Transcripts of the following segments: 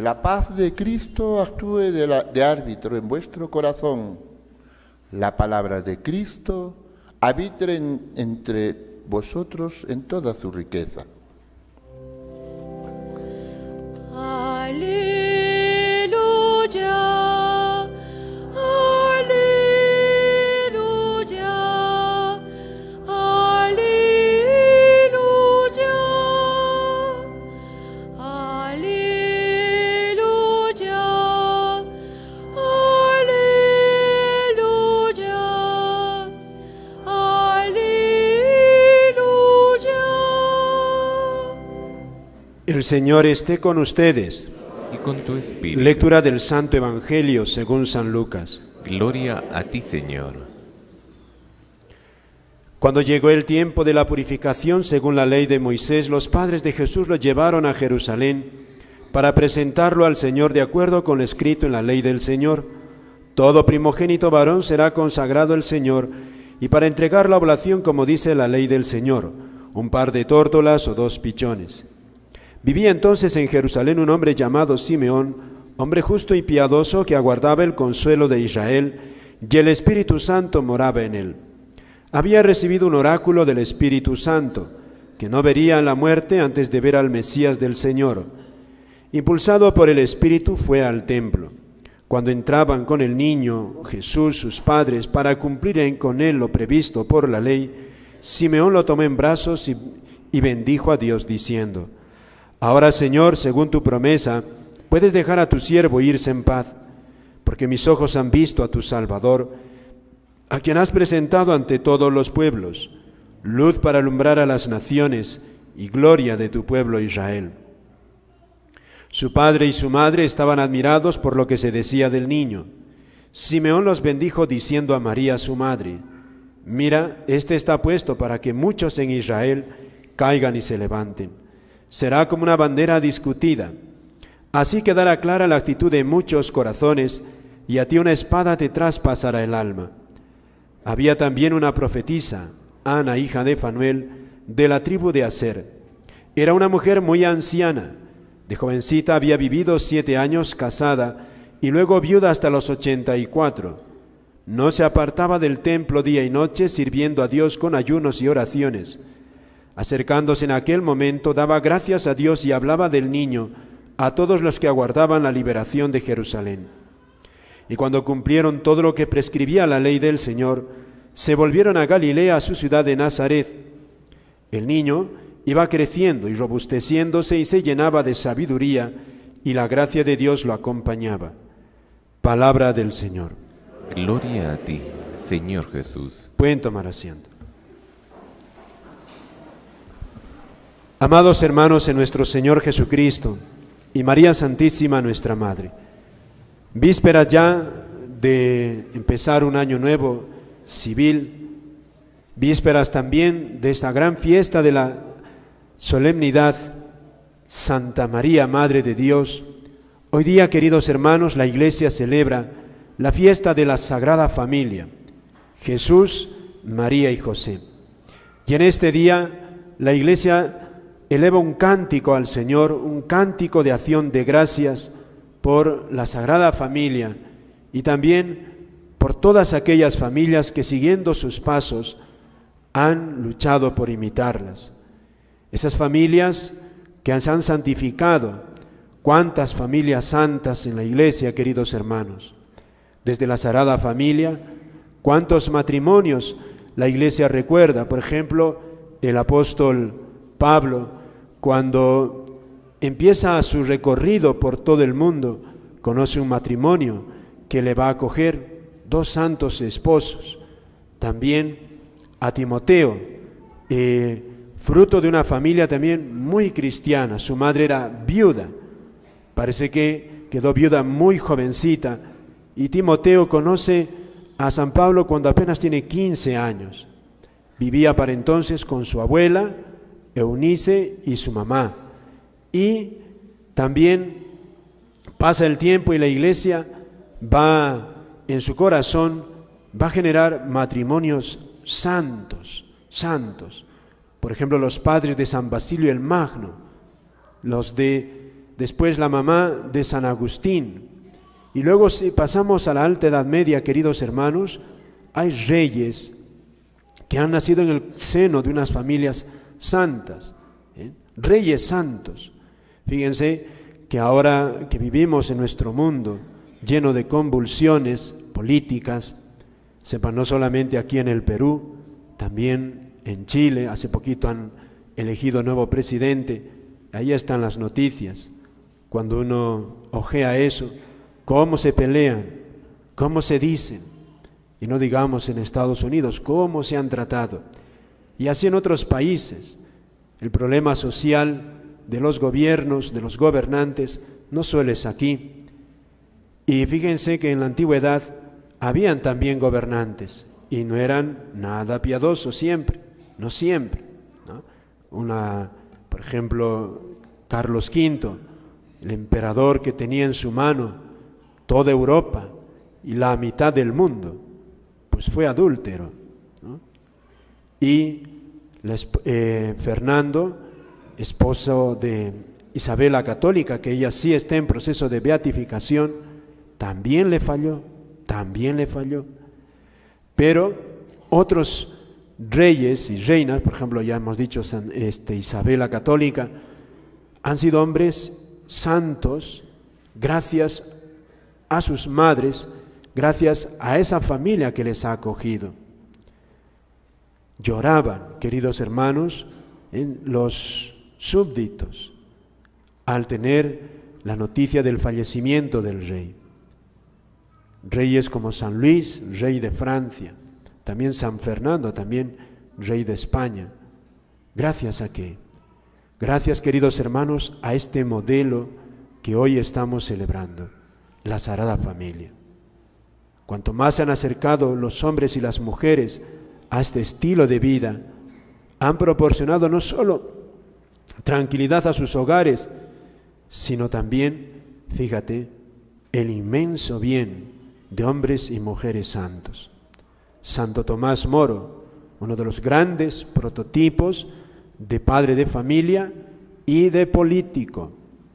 la paz de Cristo actúe de árbitro en vuestro corazón. La palabra de Cristo habite entre vosotros en toda su riqueza. Aleluya, aleluya, aleluya, aleluya, aleluya, aleluya. El Señor esté con ustedes. Y con tu espíritu. Lectura del Santo Evangelio según San Lucas. Gloria a ti, Señor. Cuando llegó el tiempo de la purificación según la ley de Moisés, los padres de Jesús lo llevaron a Jerusalén para presentarlo al Señor de acuerdo con lo escrito en la ley del Señor. Todo primogénito varón será consagrado al Señor, y para entregar la oblación, como dice la ley del Señor, un par de tórtolas o 2 pichones. Vivía entonces en Jerusalén un hombre llamado Simeón, hombre justo y piadoso que aguardaba el consuelo de Israel, y el Espíritu Santo moraba en él. Había recibido un oráculo del Espíritu Santo, que no vería la muerte antes de ver al Mesías del Señor. Impulsado por el Espíritu fue al templo. Cuando entraban con el niño Jesús, sus padres, para cumplir con él lo previsto por la ley, Simeón lo tomó en brazos y bendijo a Dios diciendo: Ahora, Señor, según tu promesa, puedes dejar a tu siervo irse en paz, porque mis ojos han visto a tu Salvador, a quien has presentado ante todos los pueblos, luz para alumbrar a las naciones y gloria de tu pueblo Israel. Su padre y su madre estaban admirados por lo que se decía del niño. Simeón los bendijo diciendo a María su madre: Mira, este está puesto para que muchos en Israel caigan y se levanten. Será como una bandera discutida. Así quedará clara la actitud de muchos corazones, y a ti una espada te traspasará el alma. Había también una profetisa, Ana, hija de Fanuel, de la tribu de Aser. Era una mujer muy anciana. De jovencita había vivido 7 años casada, y luego viuda hasta los 84. No se apartaba del templo día y noche, sirviendo a Dios con ayunos y oraciones. Acercándose en aquel momento, daba gracias a Dios y hablaba del niño a todos los que aguardaban la liberación de Jerusalén. Y cuando cumplieron todo lo que prescribía la ley del Señor, se volvieron a Galilea, a su ciudad de Nazaret. El niño iba creciendo y robusteciéndose y se llenaba de sabiduría, y la gracia de Dios lo acompañaba. Palabra del Señor. Gloria a ti, Señor Jesús. Pueden tomar asiento. Amados hermanos en nuestro Señor Jesucristo y María Santísima, nuestra Madre, vísperas ya de empezar un año nuevo civil, vísperas también de esta gran fiesta de la solemnidad Santa María, Madre de Dios. Hoy día, queridos hermanos, la Iglesia celebra la fiesta de la Sagrada Familia, Jesús, María y José. Y en este día la Iglesia eleva un cántico al Señor, un cántico de acción de gracias por la Sagrada Familia y también por todas aquellas familias que, siguiendo sus pasos, han luchado por imitarlas. Esas familias que se han santificado. ¿Cuántas familias santas en la Iglesia, queridos hermanos? Desde la Sagrada Familia, ¿cuántos matrimonios la Iglesia recuerda? Por ejemplo, el apóstol Pablo, cuando empieza su recorrido por todo el mundo, conoce un matrimonio que le va a acoger 2 santos esposos. También a Timoteo, fruto de una familia también muy cristiana. Su madre era viuda, parece que quedó viuda muy jovencita, y Timoteo conoce a San Pablo cuando apenas tiene 15 años. Vivía para entonces con su abuela, Eunice, y su mamá. Y también pasa el tiempo y la Iglesia va, en su corazón, va a generar matrimonios santos. Por ejemplo, los padres de San Basilio el Magno, los de después la mamá de San Agustín. Y luego si pasamos a la Alta Edad Media, queridos hermanos, hay reyes que han nacido en el seno de unas familias santas, reyes santos. Fíjense que ahora que vivimos en nuestro mundo lleno de convulsiones políticas, sepan, no solamente aquí en el Perú, también en Chile, hace poquito han elegido nuevo presidente, ahí están las noticias. Cuando uno ojea eso, cómo se pelean, cómo se dicen, y no digamos en Estados Unidos, cómo se han tratado. Y así en otros países, el problema social de los gobiernos, de los gobernantes, no solo es aquí. Y fíjense que en la antigüedad habían también gobernantes, y no eran nada piadosos siempre, no siempre, ¿no? Por ejemplo, Carlos V, el emperador que tenía en su mano toda Europa y la mitad del mundo, pues fue adúltero, ¿no? Y Fernando, esposo de Isabel la Católica, que ella sí está en proceso de beatificación, también le falló. Pero otros reyes y reinas, por ejemplo, ya hemos dicho Isabel la Católica, han sido hombres santos gracias a sus madres, gracias a esa familia que les ha acogido. Lloraban, queridos hermanos, los súbditos al tener la noticia del fallecimiento del rey. Reyes como San Luis, rey de Francia, también San Fernando, también rey de España. ¿Gracias a qué? Gracias, queridos hermanos, a este modelo que hoy estamos celebrando, la Sagrada Familia. Cuanto más se han acercado los hombres y las mujeres a este estilo de vida, han proporcionado no solo tranquilidad a sus hogares, sino también, fíjate, el inmenso bien de hombres y mujeres santos. Santo Tomás Moro, uno de los grandes prototipos de padre de familia y de político,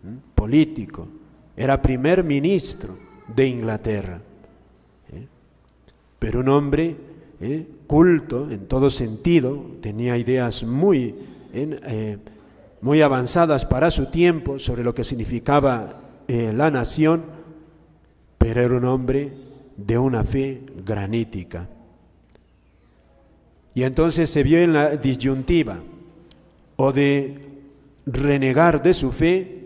era primer ministro de Inglaterra, pero un hombre culto en todo sentido, tenía ideas muy avanzadas para su tiempo sobre lo que significaba la nación, pero era un hombre de una fe granítica. Y entonces se vio en la disyuntiva o de renegar de su fe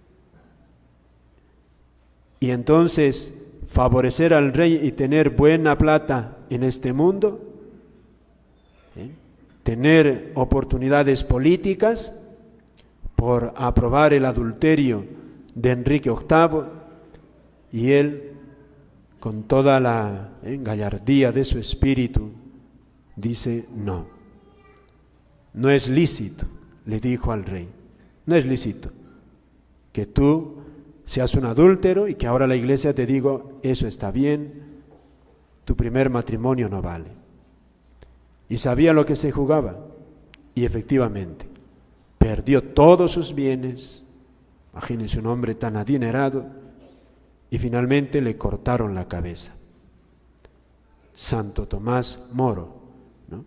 y entonces favorecer al rey y tener buena plata en este mundo, tener oportunidades políticas por aprobar el adulterio de Enrique VIII, y él, con toda la gallardía de su espíritu, dice: no es lícito, le dijo al rey, no es lícito que tú seas un adúltero y que ahora la iglesia te digo, eso está bien, tu primer matrimonio no vale. Y sabía lo que se jugaba, y efectivamente, perdió todos sus bienes, imagínense un hombre tan adinerado, y finalmente le cortaron la cabeza. Santo Tomás Moro, ¿no?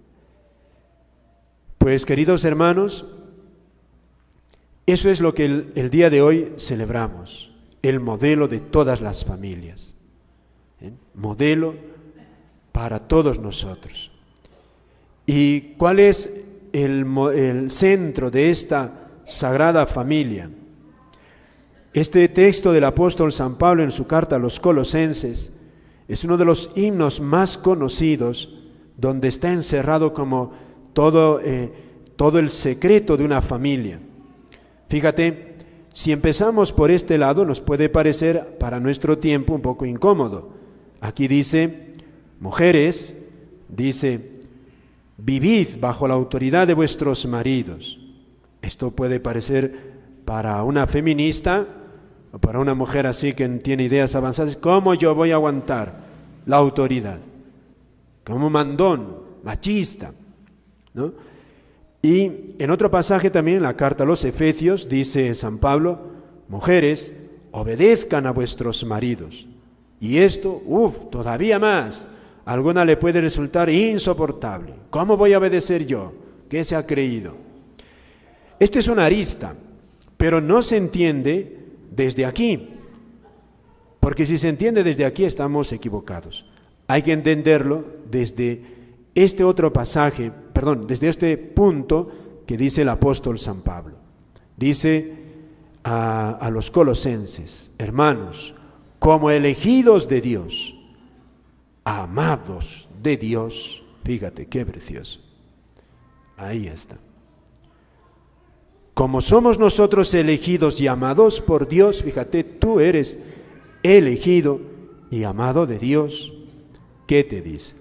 Pues, queridos hermanos, eso es lo que el día de hoy celebramos, el modelo de todas las familias, modelo para todos nosotros. ¿Y cuál es el centro de esta Sagrada Familia? Este texto del apóstol San Pablo en su carta a los Colosenses es uno de los himnos más conocidos, donde está encerrado como todo el secreto de una familia. Fíjate, si empezamos por este lado nos puede parecer para nuestro tiempo un poco incómodo. Aquí dice: mujeres, dice, vivid bajo la autoridad de vuestros maridos. Esto puede parecer para una feminista o para una mujer así que tiene ideas avanzadas, ¿cómo yo voy a aguantar la autoridad? Como mandón, machista, ¿no? Y en otro pasaje también, en la carta a los Efesios, dice San Pablo: mujeres, obedezcan a vuestros maridos. Y esto, todavía más, a alguna le puede resultar insoportable. ¿Cómo voy a obedecer yo? ¿Qué se ha creído? Esta es una arista, pero no se entiende desde aquí, porque si se entiende desde aquí estamos equivocados. Hay que entenderlo desde este otro pasaje, desde este punto que dice el apóstol San Pablo. Dice a los colosenses: hermanos, como elegidos de Dios, amados de Dios. Fíjate qué precioso. Ahí está. Como somos nosotros elegidos y amados por Dios, fíjate, tú eres elegido y amado de Dios. ¿Qué te dice?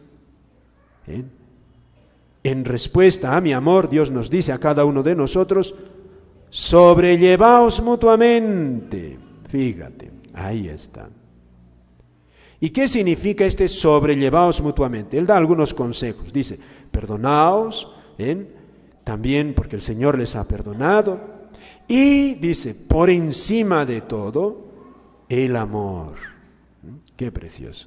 En respuesta a mi amor, Dios nos dice a cada uno de nosotros: sobrellevaos mutuamente. Fíjate, ahí está. ¿Y qué significa este sobrellevaos mutuamente? Él da algunos consejos. Dice: perdonaos, también porque el Señor les ha perdonado. Y dice: por encima de todo, el amor. Qué precioso.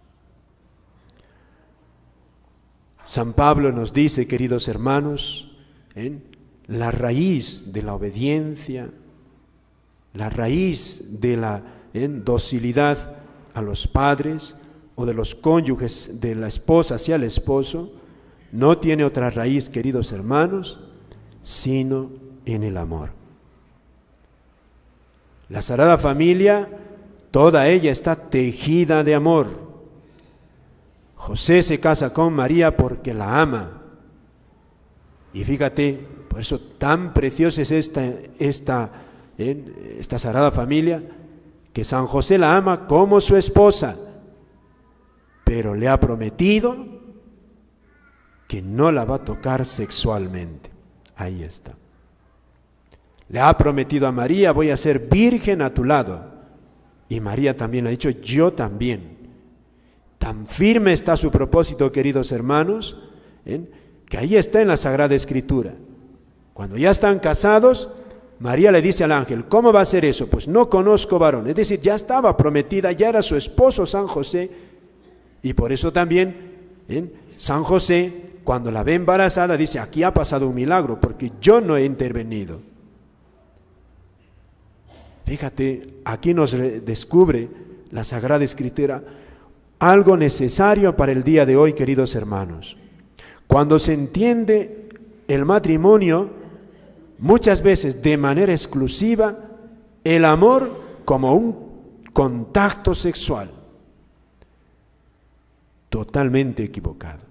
San Pablo nos dice, queridos hermanos, la raíz de la obediencia, la raíz de la docilidad a los padres o de los cónyuges de la esposa hacia el esposo, no tiene otra raíz, queridos hermanos, sino en el amor. La Sagrada Familia, toda ella está tejida de amor. José se casa con María porque la ama. Y fíjate, por eso tan preciosa es esta Sagrada Familia, que San José la ama como su esposa, pero le ha prometido que no la va a tocar sexualmente. Ahí está. Le ha prometido a María: voy a ser virgen a tu lado. Y María también le ha dicho: yo también. Tan firme está su propósito, queridos hermanos, que ahí está en la Sagrada Escritura. Cuando ya están casados, María le dice al ángel: ¿cómo va a ser eso? Pues no conozco varón. Es decir, ya estaba prometida, ya era su esposo San José. Y por eso también San José, cuando la ve embarazada, dice: aquí ha pasado un milagro, porque yo no he intervenido. Fíjate, aquí nos descubre la Sagrada Escritura algo necesario para el día de hoy, queridos hermanos. Cuando se entiende el matrimonio, muchas veces de manera exclusiva, el amor como un contacto sexual. Totalmente equivocado.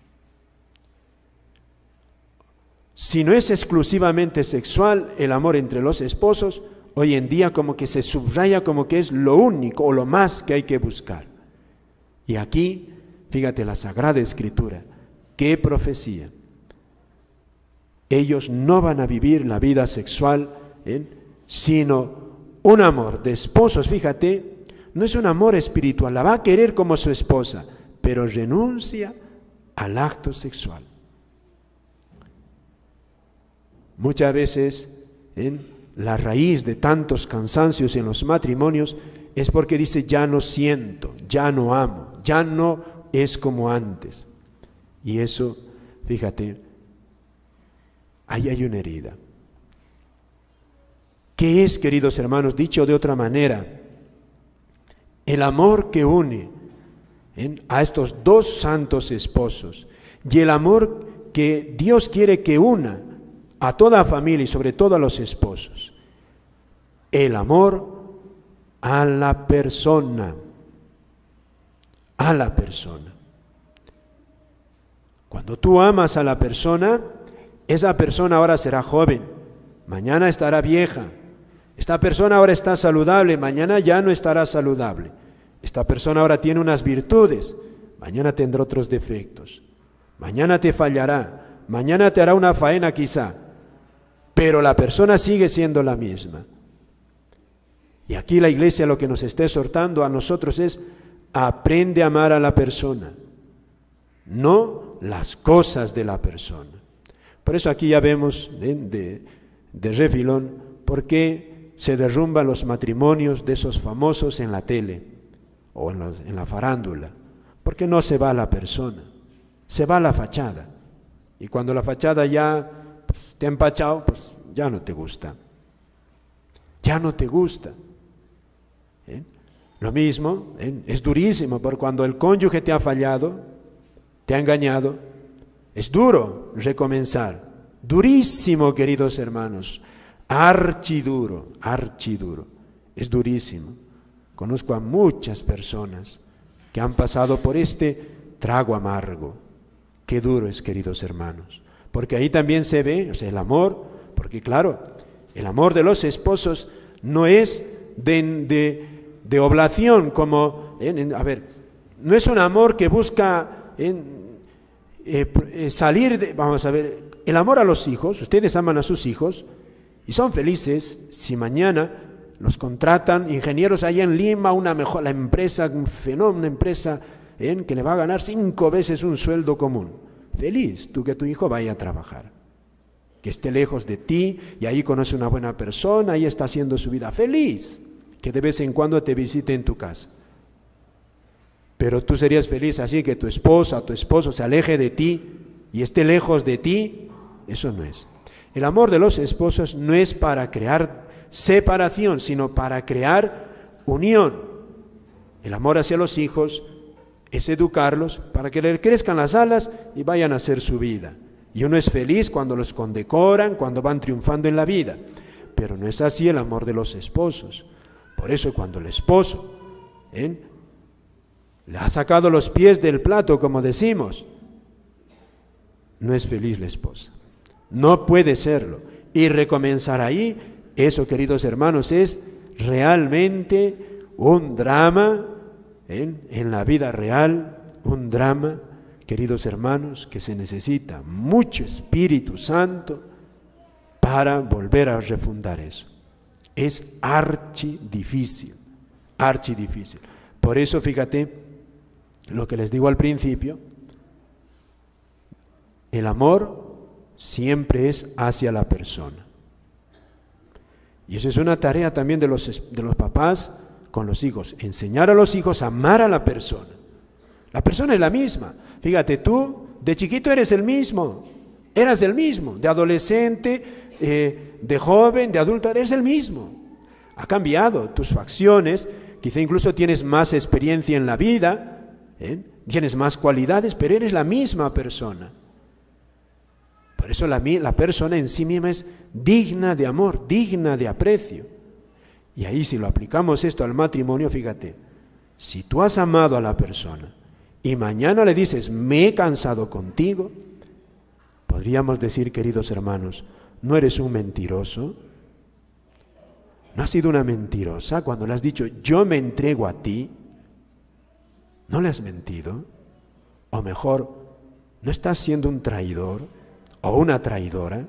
Si no es exclusivamente sexual el amor entre los esposos, hoy en día como que se subraya como que es lo único o lo más que hay que buscar. Y aquí, fíjate, la Sagrada Escritura, qué profecía. Ellos no van a vivir la vida sexual, sino un amor de esposos. Fíjate, no es un amor espiritual, la va a querer como su esposa, pero renuncia al acto sexual. Muchas veces, la raíz de tantos cansancios en los matrimonios es porque dice: ya no siento, ya no amo, ya no es como antes. Y eso, fíjate, ahí hay una herida. ¿Qué es, queridos hermanos? Dicho de otra manera, el amor que une a estos dos santos esposos y el amor que Dios quiere que una a toda familia y sobre todo a los esposos. El amor a la persona. A la persona. Cuando tú amas a la persona, esa persona ahora será joven, mañana estará vieja. Esta persona ahora está saludable, mañana ya no estará saludable. Esta persona ahora tiene unas virtudes, mañana tendrá otros defectos. Mañana te fallará, mañana te hará una faena quizá, pero la persona sigue siendo la misma. Y aquí la Iglesia lo que nos está exhortando a nosotros es: aprende a amar a la persona, no las cosas de la persona. Por eso aquí ya vemos de refilón por qué se derrumban los matrimonios de esos famosos en la tele o en la farándula? Porque no se va la persona, se va la fachada. Y cuando la fachada ya te ha empachado, pues ya no te gusta. Ya no te gusta. Lo mismo, es durísimo, porque cuando el cónyuge te ha fallado, te ha engañado, es duro recomenzar. Durísimo, queridos hermanos, archiduro, archiduro. Es durísimo. Conozco a muchas personas que han pasado por este trago amargo. Qué duro es, queridos hermanos. Porque ahí también se ve, o sea, el amor, porque claro, el amor de los esposos no es de oblación, como, no es un amor que busca salir de, vamos a ver, el amor a los hijos. Ustedes aman a sus hijos y son felices si mañana los contratan ingenieros allá en Lima, la empresa, un fenómeno, una empresa que le va a ganar 5 veces un sueldo común. Feliz tú que tu hijo vaya a trabajar, que esté lejos de ti y ahí conoce una buena persona, ahí está haciendo su vida. Feliz que de vez en cuando te visite en tu casa. Pero tú serías feliz así que tu esposa o tu esposo se aleje de ti y esté lejos de ti. Eso no es. El amor de los esposos no es para crear separación, sino para crear unión. El amor hacia los hijos es educarlos para que le crezcan las alas y vayan a hacer su vida. Y uno es feliz cuando los condecoran, cuando van triunfando en la vida. Pero no es así el amor de los esposos. Por eso cuando el esposo le ha sacado los pies del plato, como decimos, no es feliz la esposa. No puede serlo. Y recomenzar ahí, eso, queridos hermanos, es realmente un drama en la vida real, un drama, queridos hermanos, que se necesita mucho Espíritu Santo para volver a refundar eso. Es archidifícil, archidifícil. Por eso, fíjate, lo que les digo al principio, el amor siempre es hacia la persona. Y eso es una tarea también de los papás con los hijos, enseñar a los hijos a amar a la persona. La persona es la misma. Fíjate, tú de chiquito eras el mismo, de adolescente, de joven, de adulto, eres el mismo. Ha cambiado tus facciones, quizá incluso tienes más experiencia en la vida, tienes más cualidades, pero eres la misma persona. Por eso la persona en sí misma es digna de amor, digna de aprecio. Y ahí, si lo aplicamos esto al matrimonio, fíjate, si tú has amado a la persona y mañana le dices, me he cansado contigo, podríamos decir, queridos hermanos, ¿no eres un mentiroso? ¿No has sido una mentirosa cuando le has dicho, yo me entrego a ti? ¿No le has mentido? O mejor, ¿no estás siendo un traidor o una traidora?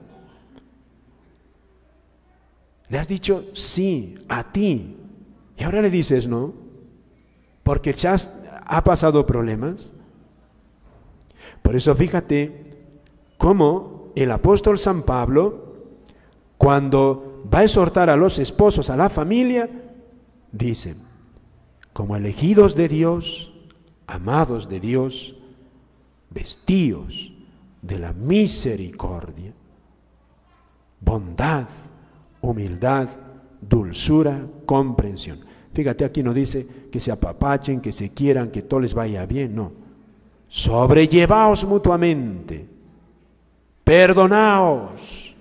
Le has dicho sí a ti y ahora le dices no, porque ha pasado problemas. Por eso fíjate cómo el apóstol San Pablo, cuando va a exhortar a los esposos, a la familia, dice, como elegidos de Dios, amados de Dios, vestíos de la misericordia, bondad, humildad, dulzura, comprensión. Fíjate, aquí no dice que se apapachen, que se quieran, que todo les vaya bien, no. Sobrellevaos mutuamente, perdonaos.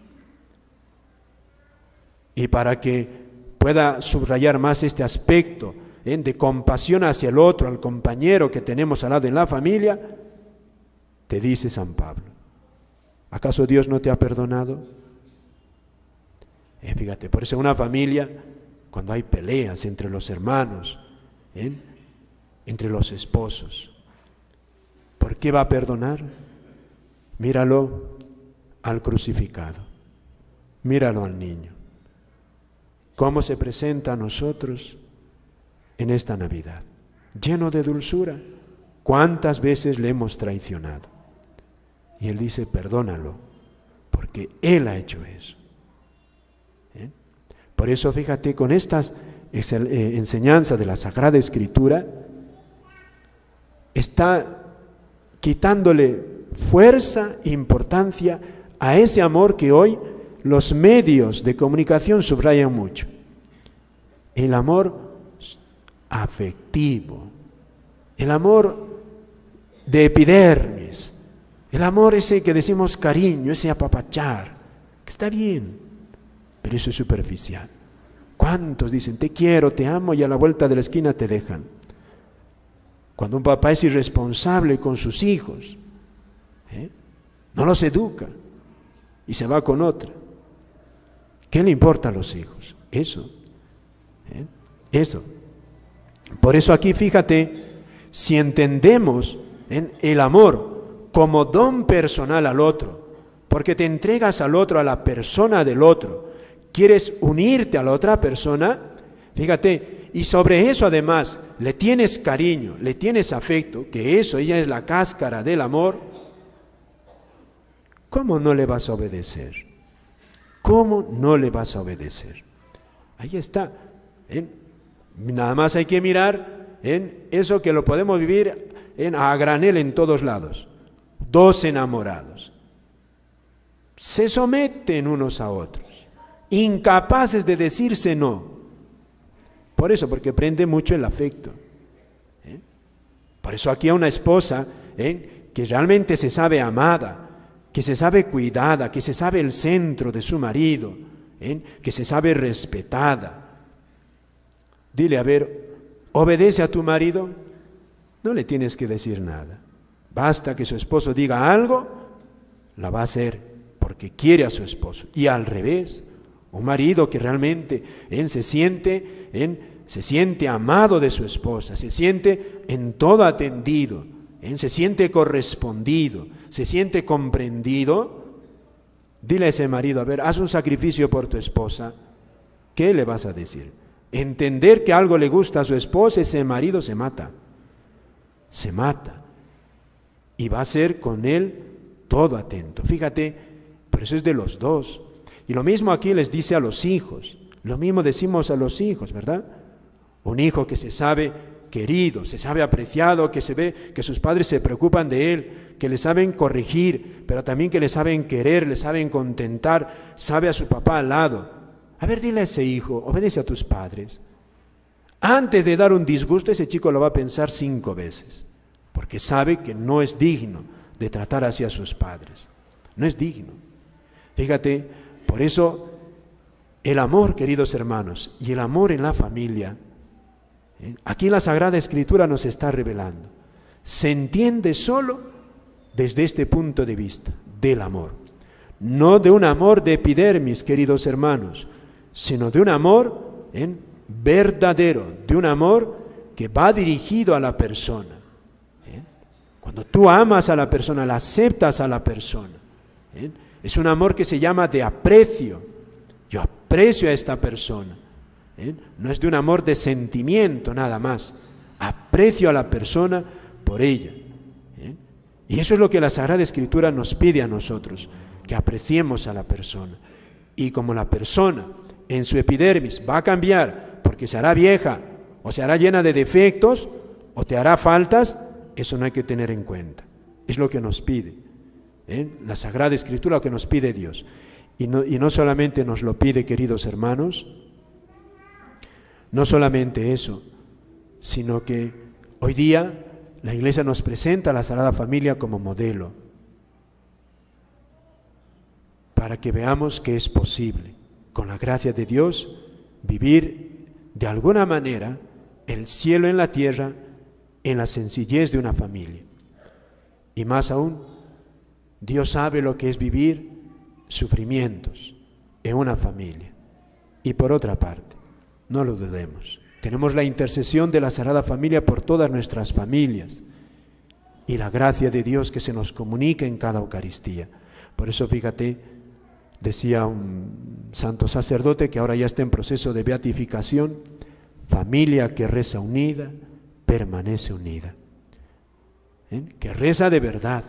Y para que pueda subrayar más este aspecto de compasión hacia el otro, al compañero que tenemos al lado en la familia, te dice San Pablo, ¿acaso Dios no te ha perdonado? Fíjate, por eso en una familia, cuando hay peleas entre los hermanos, entre los esposos, ¿por qué va a perdonar? Míralo al crucificado, míralo al niño, cómo se presenta a nosotros en esta Navidad, lleno de dulzura. ¿Cuántas veces le hemos traicionado? Y Él dice, perdónalo, porque Él ha hecho eso. Por eso fíjate, con estas enseñanzas de la Sagrada Escritura, está quitándole fuerza e importancia a ese amor que hoy los medios de comunicación subrayan mucho. El amor afectivo, el amor de epidermis, el amor ese que decimos cariño, ese apapachar, que está bien, pero eso es superficial. ¿Cuántos dicen te quiero, te amo y a la vuelta de la esquina te dejan? Cuando un papá es irresponsable con sus hijos, no los educa y se va con otra, ¿qué le importa a los hijos? Eso. Por eso aquí fíjate, si entendemos el amor como don personal al otro, porque te entregas al otro, a la persona del otro, quieres unirte a la otra persona, fíjate, y sobre eso además le tienes cariño, le tienes afecto, que eso ella es la cáscara del amor, ¿cómo no le vas a obedecer? ¿Cómo no le vas a obedecer? Ahí está. Nada más hay que mirar en eso que lo podemos vivir a granel en todos lados. Dos enamorados se someten unos a otros, incapaces de decirse no. Por eso, porque prende mucho el afecto. Por eso aquí a una esposa que realmente se sabe amada, que se sabe cuidada, que se sabe el centro de su marido, que se sabe respetada. Dile, a ver, obedece a tu marido, no le tienes que decir nada. Basta que su esposo diga algo, la va a hacer porque quiere a su esposo. Y al revés, un marido que realmente se siente amado de su esposa, se siente en todo atendido, se siente correspondido, se siente comprendido. Dile a ese marido, a ver, haz un sacrificio por tu esposa. ¿Qué le vas a decir? Entender que algo le gusta a su esposa, ese marido se mata, y va a ser con él todo atento. Fíjate, pero eso es de los dos. Y lo mismo aquí les dice a los hijos, lo mismo decimos a los hijos, ¿verdad? Un hijo que se sabe querido, se sabe apreciado, que se ve que sus padres se preocupan de él, que le saben corregir, pero también que le saben querer, le saben contentar, sabe a su papá al lado. A ver, dile a ese hijo, obedece a tus padres. Antes de dar un disgusto, ese chico lo va a pensar 5 veces, porque sabe que no es digno de tratar así a sus padres. No es digno. Fíjate, por eso el amor, queridos hermanos, y el amor en la familia, aquí la Sagrada Escritura nos está revelando, se entiende solo desde este punto de vista, del amor. No de un amor de epidermis, queridos hermanos, sino de un amor verdadero, de un amor que va dirigido a la persona. Cuando tú amas a la persona, la aceptas a la persona, es un amor que se llama de aprecio. Yo aprecio a esta persona. No es de un amor de sentimiento nada más. Aprecio a la persona por ella. Y eso es lo que la Sagrada Escritura nos pide a nosotros, que apreciemos a la persona. Y como la persona en su epidermis va a cambiar porque se hará vieja o se hará llena de defectos o te hará faltas, eso no hay que tener en cuenta. Es lo que nos pide la Sagrada Escritura, lo que nos pide Dios. Y no solamente nos lo pide, queridos hermanos, no solamente eso, sino que hoy día la Iglesia nos presenta a la Sagrada Familia como modelo, para que veamos que es posible, con la gracia de Dios, vivir de alguna manera el cielo en la tierra en la sencillez de una familia. Y más aún, Dios sabe lo que es vivir sufrimientos en una familia. Y por otra parte, no lo dudemos, tenemos la intercesión de la Sagrada Familia por todas nuestras familias y la gracia de Dios que se nos comunica en cada Eucaristía. Por eso fíjate, decía un santo sacerdote que ahora ya está en proceso de beatificación, familia que reza unida, permanece unida. Que reza de verdad,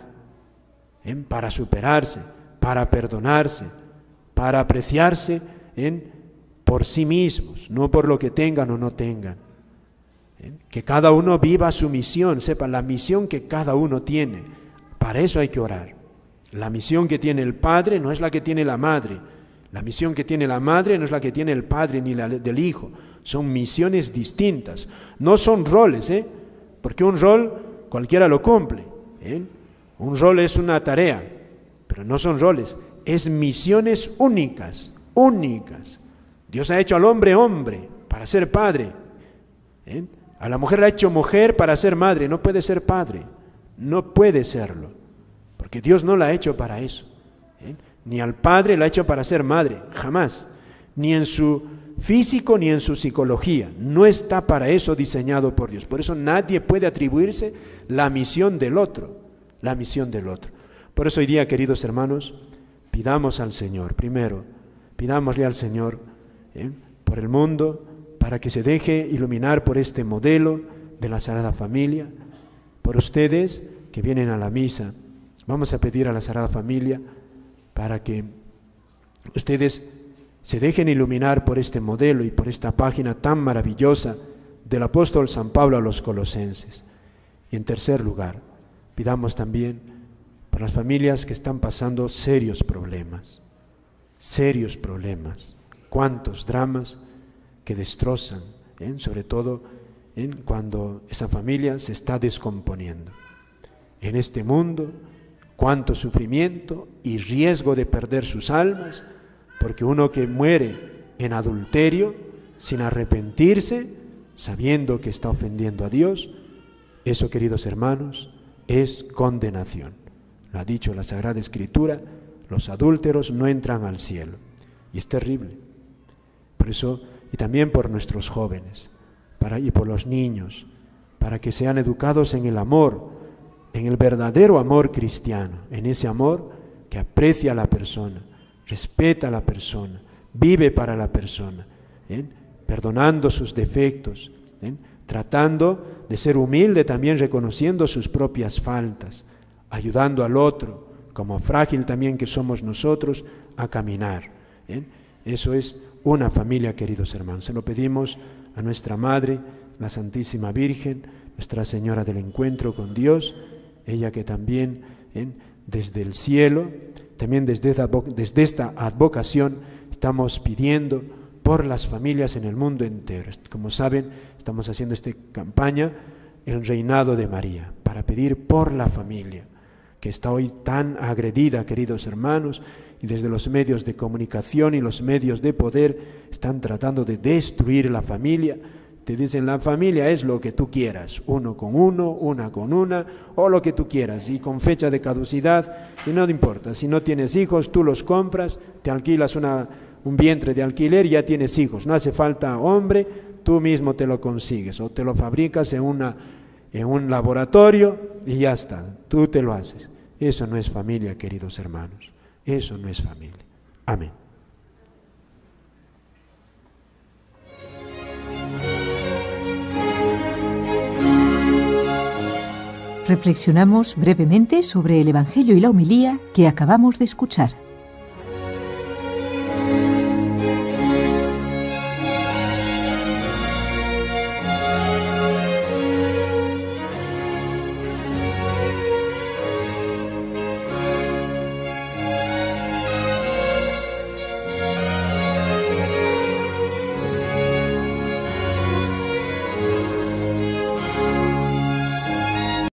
para superarse, para perdonarse, para apreciarse por sí mismos, no por lo que tengan o no tengan. Que cada uno viva su misión, sepa la misión que cada uno tiene. Para eso hay que orar. La misión que tiene el padre no es la que tiene la madre. La misión que tiene la madre no es la que tiene el padre ni la del hijo. Son misiones distintas. No son roles, porque un rol cualquiera lo cumple. Un rol es una tarea, pero no son roles. Es misiones únicas, únicas. Dios ha hecho al hombre hombre para ser padre. A la mujer la ha hecho mujer para ser madre. No puede ser padre. No puede serlo. Porque Dios no la ha hecho para eso. Ni al padre la ha hecho para ser madre. Jamás. Ni en su físico ni en su psicología. No está para eso diseñado por Dios. Por eso nadie puede atribuirse la misión del otro. La misión del otro. Por eso hoy día, queridos hermanos, pidamos al Señor. Primero, pidámosle al Señor por el mundo, para que se deje iluminar por este modelo de la Sagrada Familia, por ustedes que vienen a la misa. Vamos a pedir a la Sagrada Familia para que ustedes se dejen iluminar por este modelo y por esta página tan maravillosa del apóstol San Pablo a los colosenses. Y en tercer lugar, pidamos también por las familias que están pasando serios problemas. Cuántos dramas que destrozan, sobre todo cuando esa familia se está descomponiendo. En este mundo, cuánto sufrimiento y riesgo de perder sus almas, porque uno que muere en adulterio, sin arrepentirse, sabiendo que está ofendiendo a Dios, eso, queridos hermanos, es condenación. Lo ha dicho la Sagrada Escritura, los adúlteros no entran al cielo. Y es terrible. Por eso, y también por nuestros jóvenes, y por los niños, para que sean educados en el amor, en el verdadero amor cristiano, en ese amor que aprecia a la persona, respeta a la persona, vive para la persona, perdonando sus defectos, tratando de ser humilde también, reconociendo sus propias faltas, ayudando al otro, como frágil también que somos nosotros, a caminar. Eso es una familia, queridos hermanos. Se lo pedimos a nuestra Madre, la Santísima Virgen, Nuestra Señora del Encuentro con Dios, ella que también desde el cielo, también desde esta advocación, estamos pidiendo por las familias en el mundo entero. Como saben, estamos haciendo esta campaña, el reinado de María, para pedir por la familia, que está hoy tan agredida, queridos hermanos, y desde los medios de comunicación y los medios de poder están tratando de destruir la familia. Te dicen, la familia es lo que tú quieras, uno con uno, una con una, o lo que tú quieras, y con fecha de caducidad, y no te importa. Si no tienes hijos, tú los compras, te alquilas un vientre de alquiler y ya tienes hijos. No hace falta hombre, tú mismo te lo consigues, o te lo fabricas en un laboratorio y ya está, tú te lo haces. Eso no es familia, queridos hermanos. Eso no es familia. Amén. Reflexionamos brevemente sobre el Evangelio y la homilía que acabamos de escuchar.